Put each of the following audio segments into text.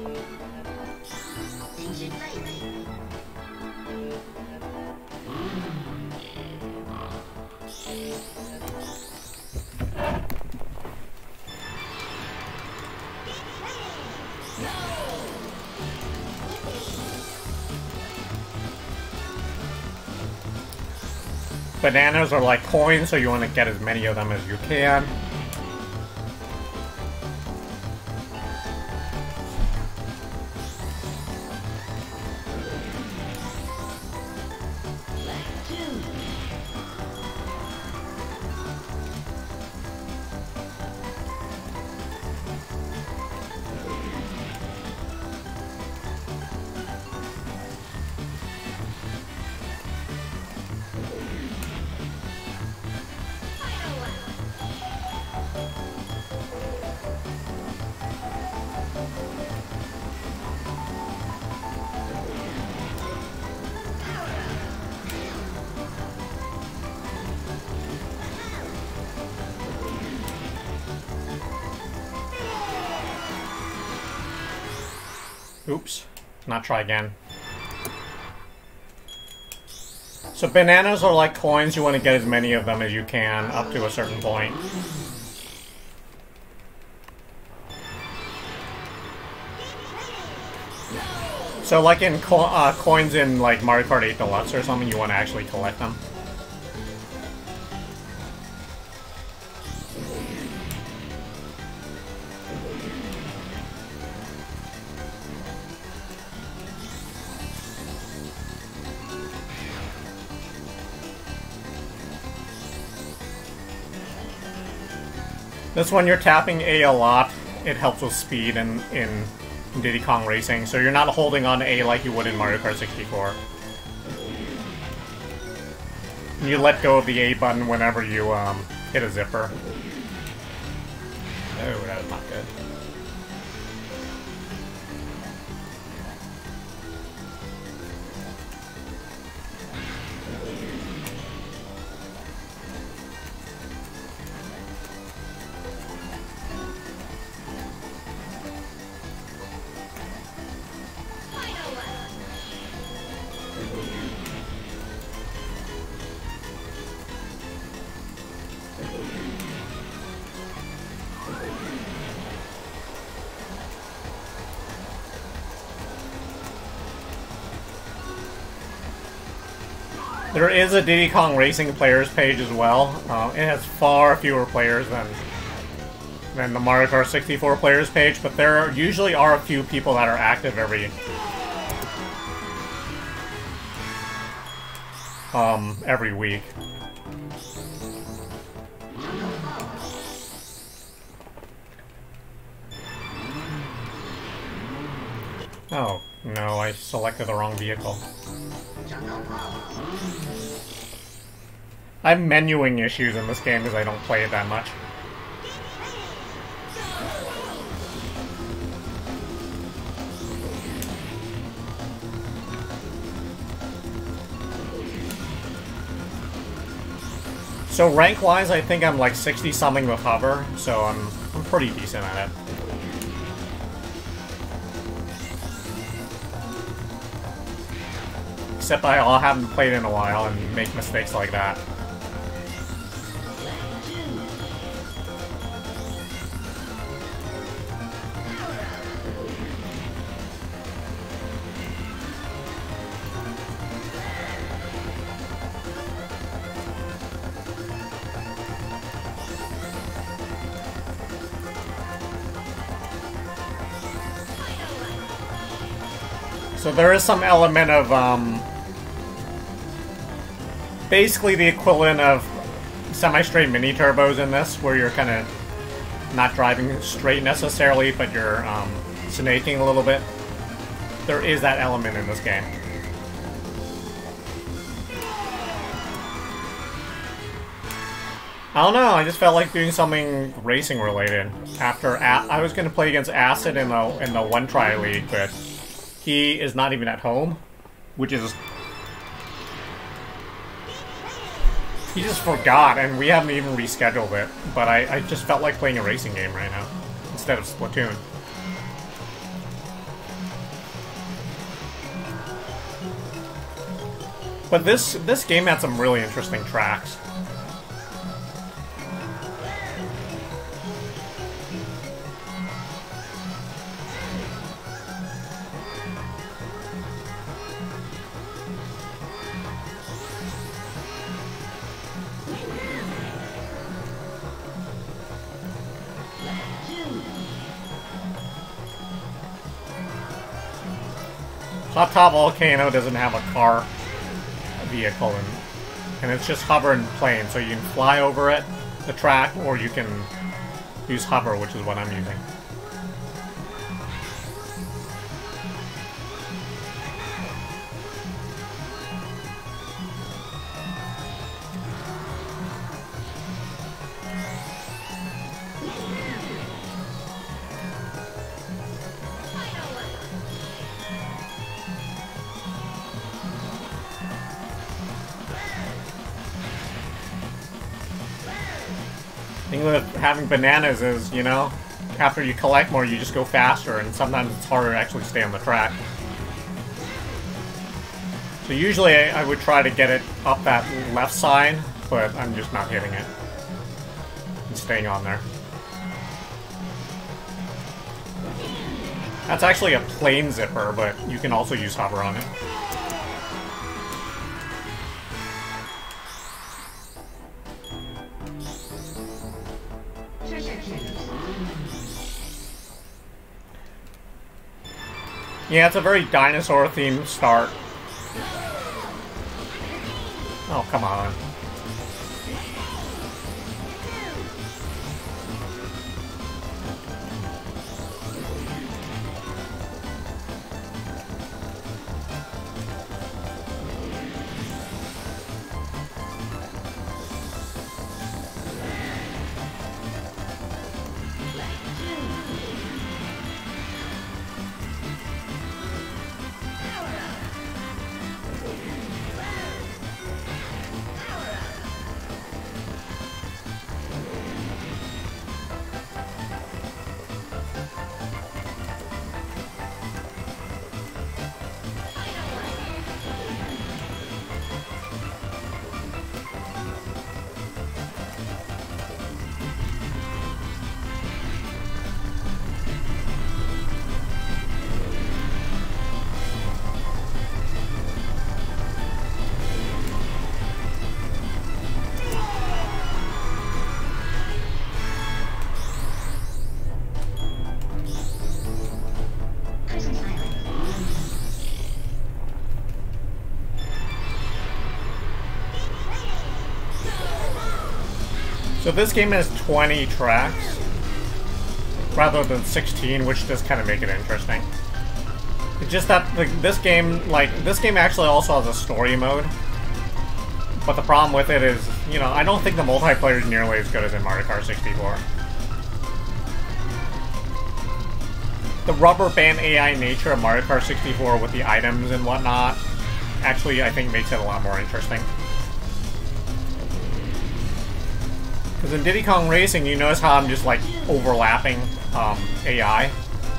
Bananas are like coins, so you want to get as many of them as you can. Oops. Not try again. So bananas are like coins. You want to get as many of them as you can up to a certain point. So like in coins in like Mario Kart 8 Deluxe or something, you want to actually collect them. This one you're tapping A a lot. It helps with speed in Diddy Kong Racing, so you're not holding on to A like you would in Mario Kart 64. And you let go of the A button whenever you hit a zipper. Oh, that was not good. There is a Diddy Kong Racing players page as well. It has far fewer players than the Mario Kart 64 players page, but there usually are a few people that are active every week. Oh, no, I selected the wrong vehicle. I have menuing issues in this game because I don't play it that much. So rank-wise, I think I'm like 60-something with hover, so I'm pretty decent at it. Except I haven't played in a while and make mistakes like that. So there is some element of, basically the equivalent of semi-straight mini-turbos in this, where you're kind of not driving straight necessarily, but you're snaking a little bit. There is that element in this game. I don't know, I just felt like doing something racing related. After I was going to play against Acid in the One Try League, but he is not even at home, which is... He just forgot, and we haven't even rescheduled it. But I just felt like playing a racing game right now, instead of Splatoon. But this game had some really interesting tracks. Hot Top Volcano doesn't have a car vehicle, and it's just hover and plane, so you can fly over it, the track, or you can use hover, which is what I'm using. The thing with having bananas is, you know, after you collect more, you just go faster, and sometimes it's harder to actually stay on the track. So usually I would try to get it up that left side, but I'm just not hitting it and staying on there. That's actually a plane zipper, but you can also use hover on it. Yeah, it's a very dinosaur-themed start. Oh, come on. So this game has 20 tracks, rather than 16, which does kind of make it interesting. It's just that this game actually also has a story mode. But the problem with it is, you know, I don't think the multiplayer is nearly as good as in Mario Kart 64. The rubber band AI nature of Mario Kart 64 with the items and whatnot actually, I think, makes it a lot more interesting. Because in Diddy Kong Racing, you notice how I'm just, like, overlapping AI.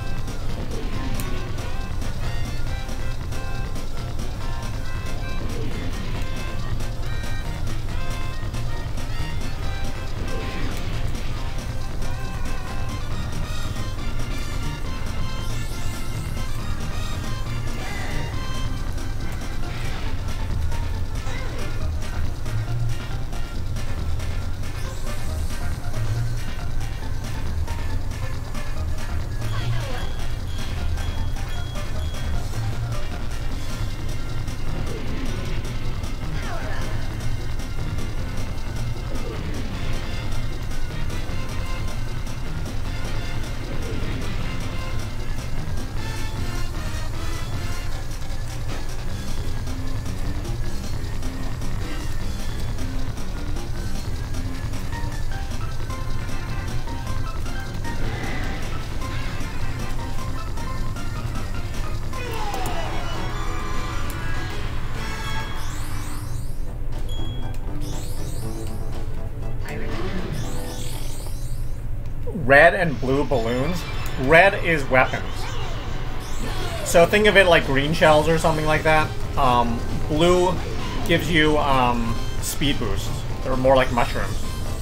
Red and blue balloons. Red is weapons. So think of it like green shells or something like that. Blue gives you speed boosts. They're more like mushrooms.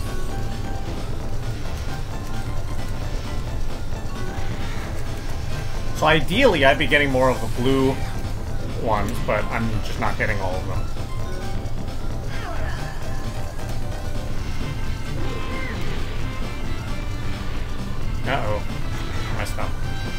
So ideally, I'd be getting more of the blue ones, but I'm just not getting all of them. Uh-oh. Messed up.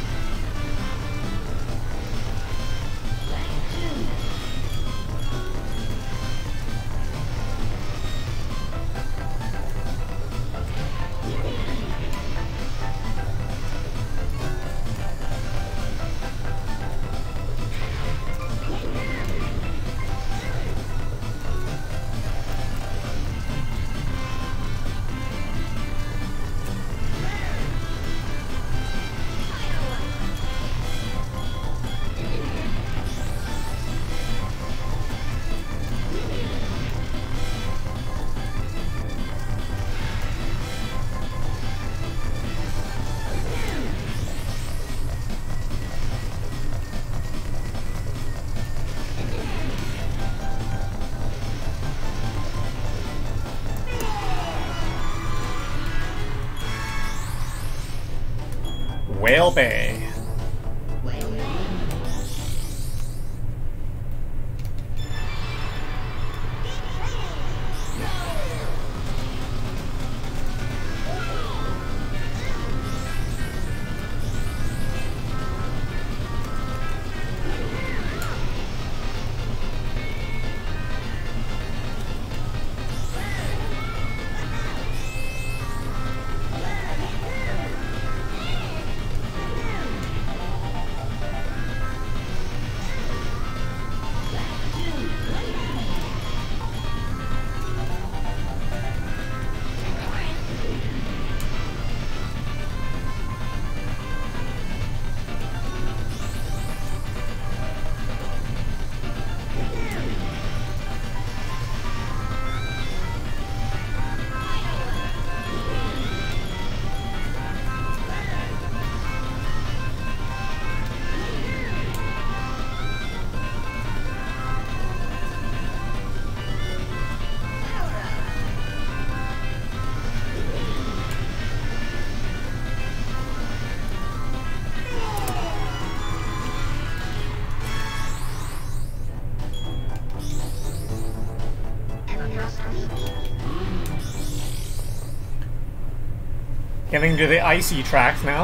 Whale Bay. Getting to the icy tracks now.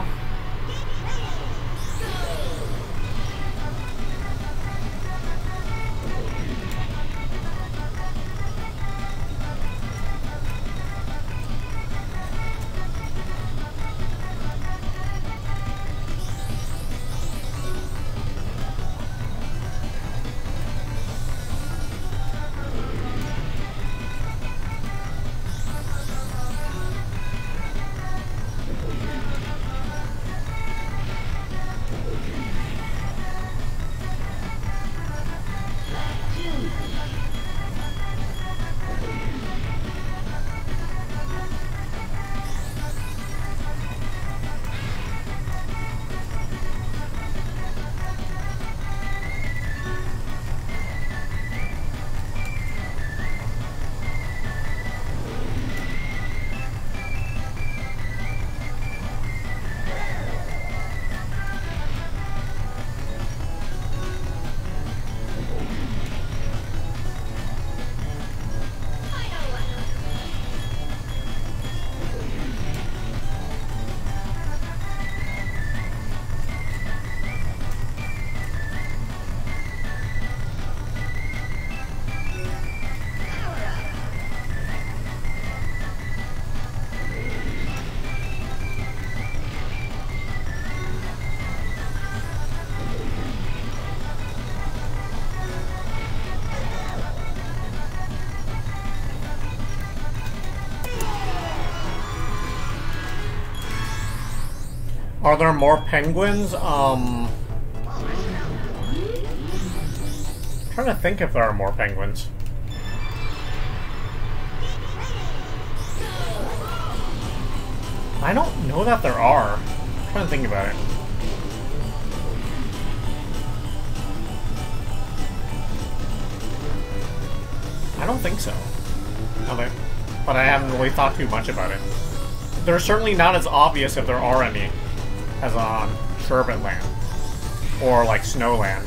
Are there more penguins? I'm trying to think if there are more penguins. I don't know that there are. I'm trying to think about it. don't think so. But I haven't really thought too much about it. They're certainly not as obvious, if there are any, as on Sherbet Land. Or like Snowland.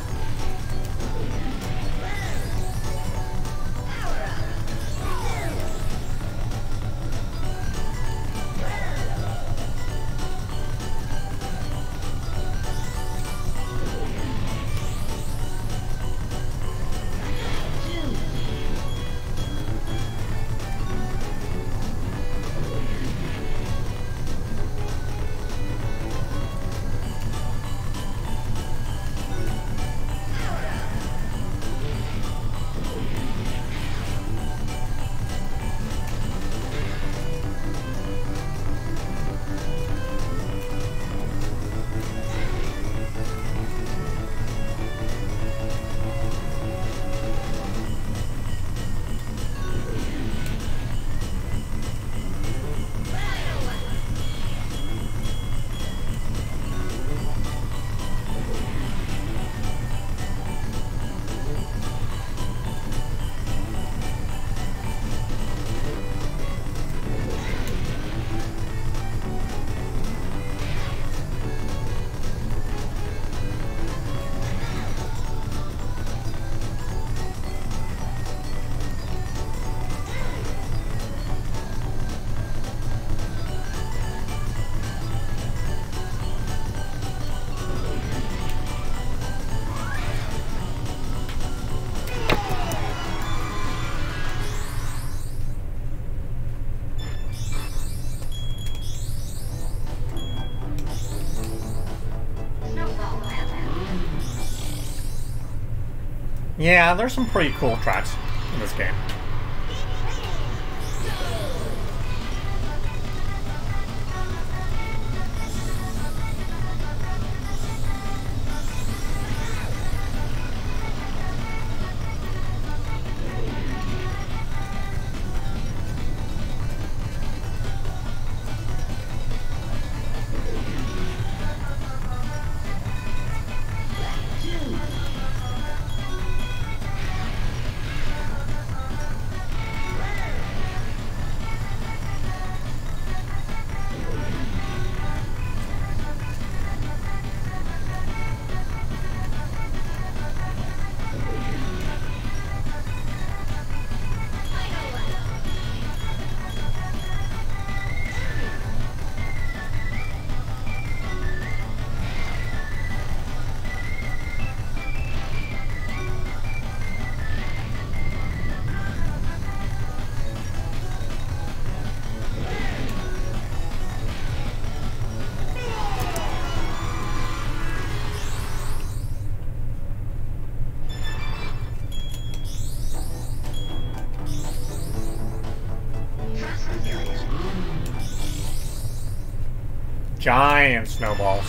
Yeah, there's some pretty cool tracks in this game. Giant snowballs.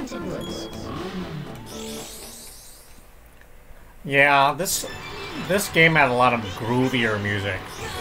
Haunted Woods. Yeah, this game had a lot of groovier music.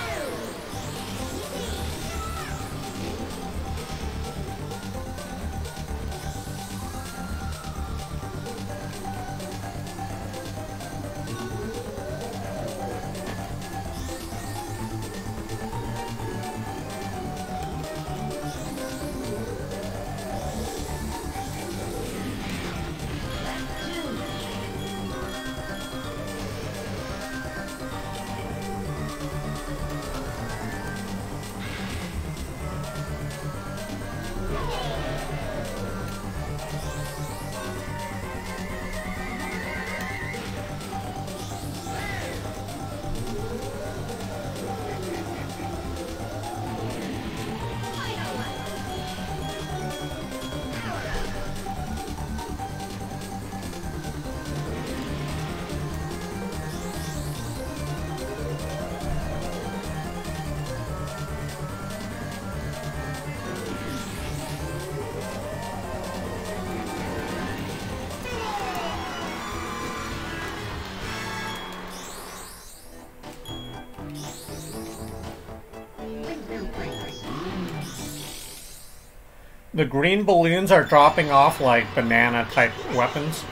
The green balloons are dropping off like banana-type weapons.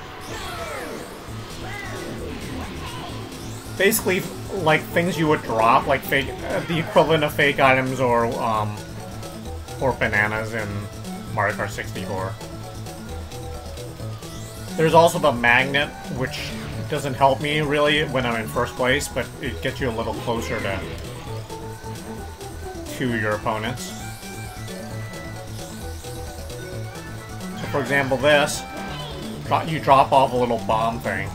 Basically, like things you would drop, like fake, the equivalent of fake items or bananas in Mario Kart 64. There's also the magnet, which doesn't help me really when I'm in first place, but it gets you a little closer to your opponents. For example, this, you drop off a little bomb thing.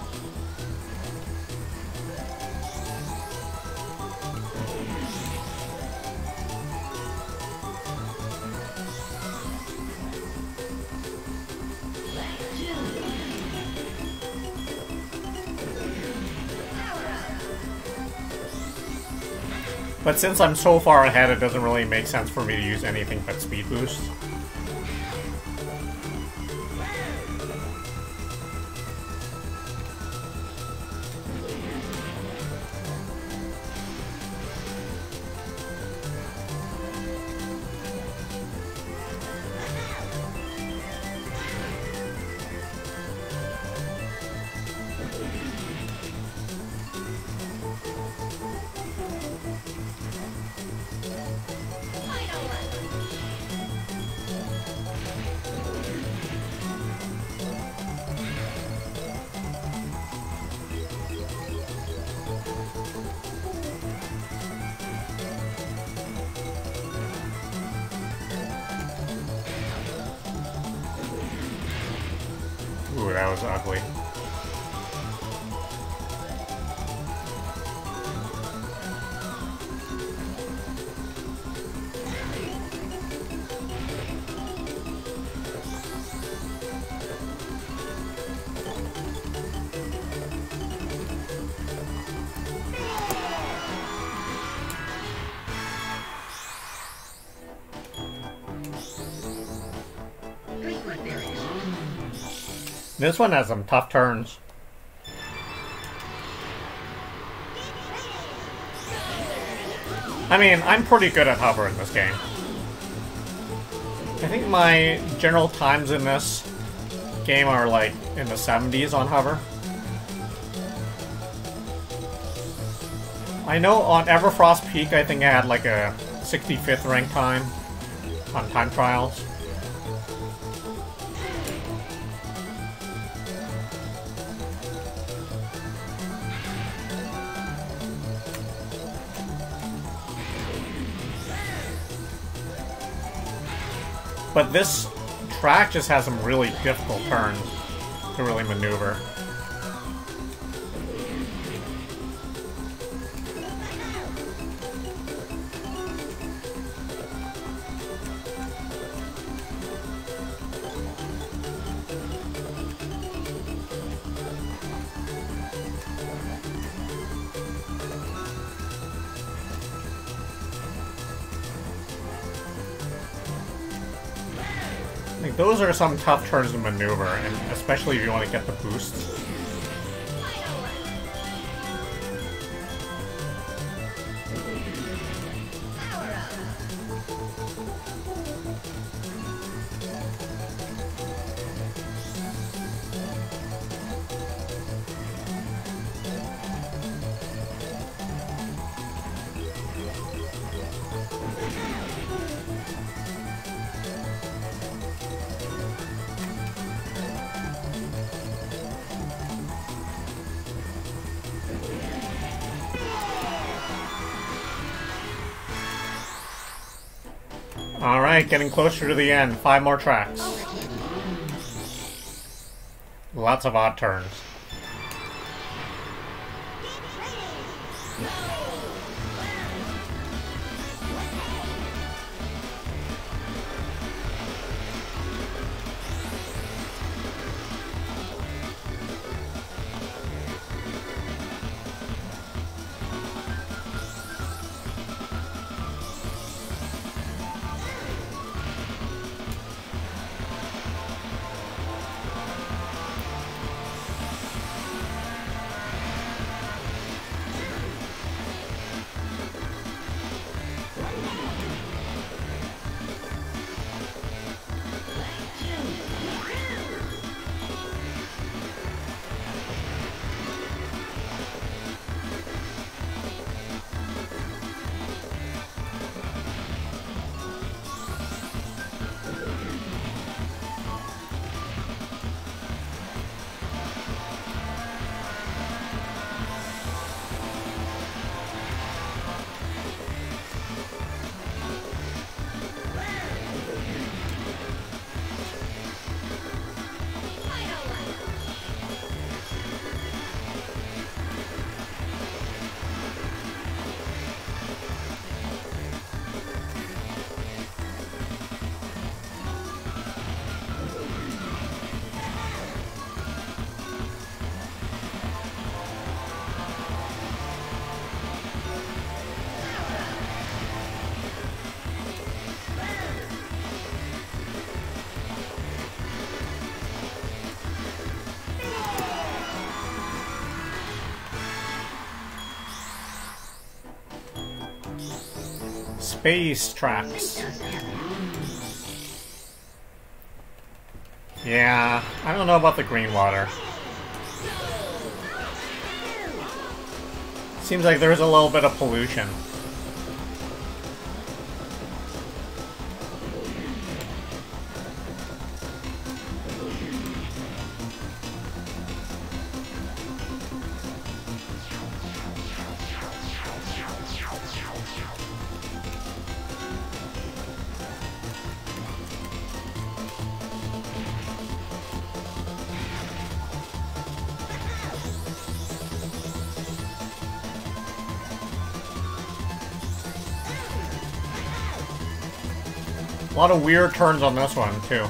But since I'm so far ahead, it doesn't really make sense for me to use anything but speed boost. Ooh, that was ugly. This one has some tough turns. I mean, I'm pretty good at hover in this game. I think my general times in this game are like in the 70s on hover. I know on Everfrost Peak, I think I had like a 65th rank time on time trials. But this track just has some really difficult turns to really maneuver. Like, those are some tough turns to maneuver, and especially if you want to get the boosts. Alright, getting closer to the end. 5 more tracks. Lots of odd turns. Space tracks. Yeah, I don't know about the green water. Seems like there's a little bit of pollution. A lot of weird turns on this one, too.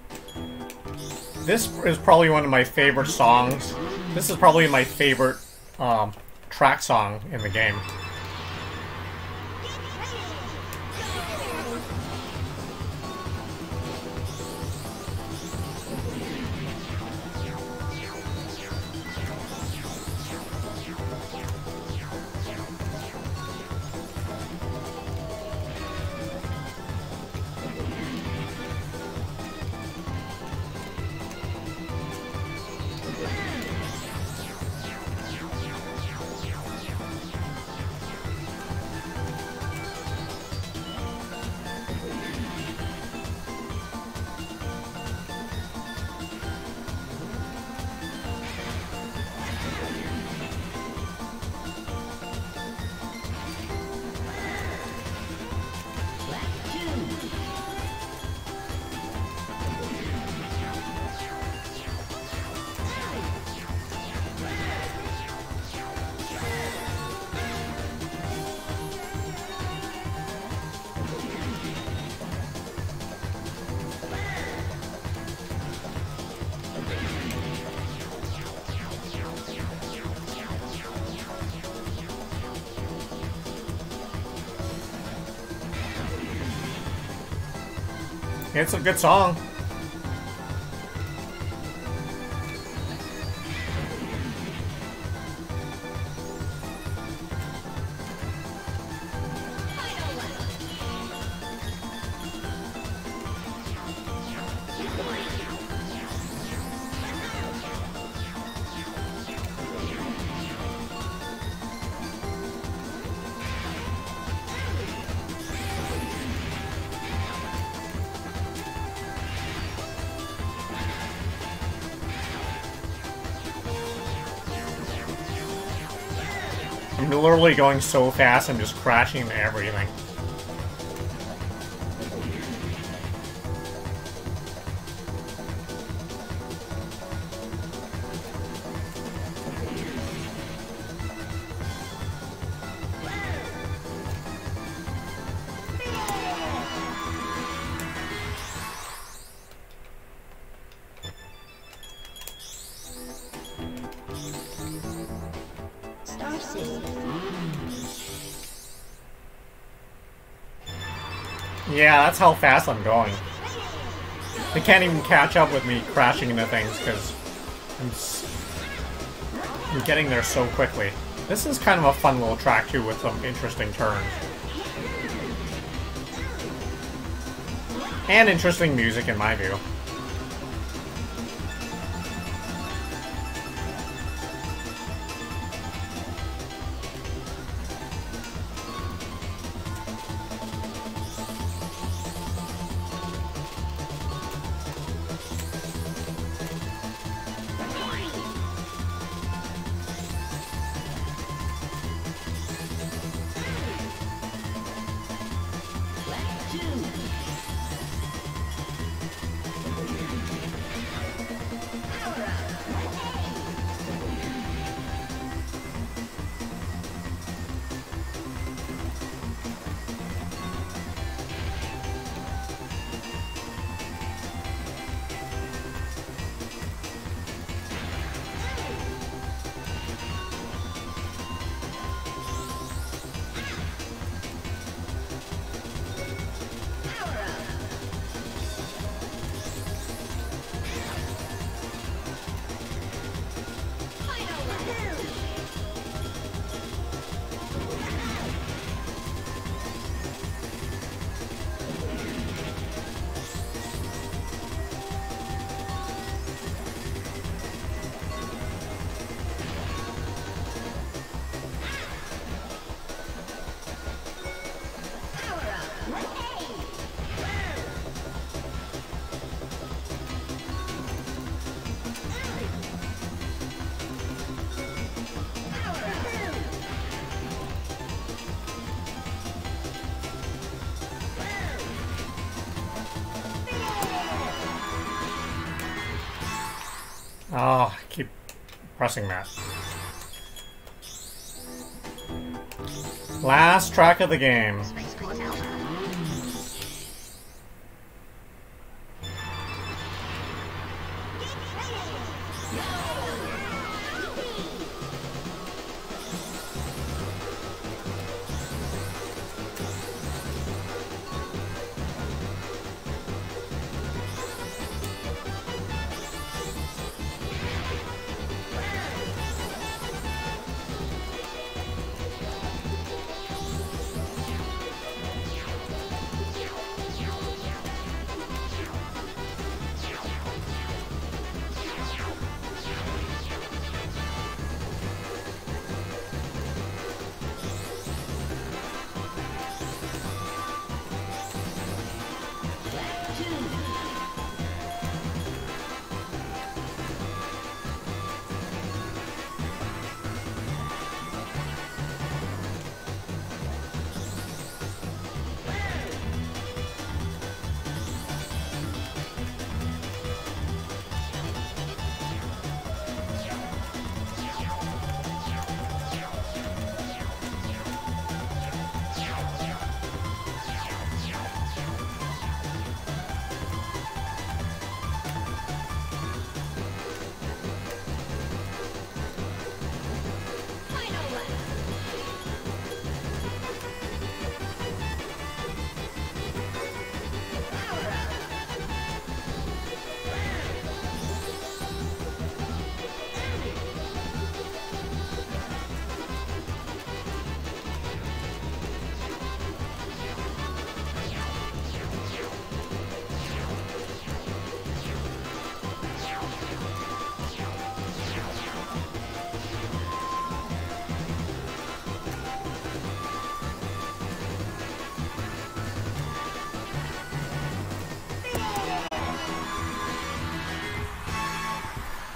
This is probably one of my favorite songs. This is probably my favorite track song in the game. It's a good song. I'm literally going so fast, I'm just crashing into everything. Yeah, that's how fast I'm going. They can't even catch up with me crashing into things because I'm getting there so quickly. This is kind of a fun little track too with some interesting turns. And interesting music in my view. Oh, I keep pressing that. Last track of the game.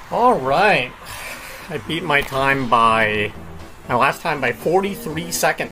Alright. I beat my last time by 43 seconds.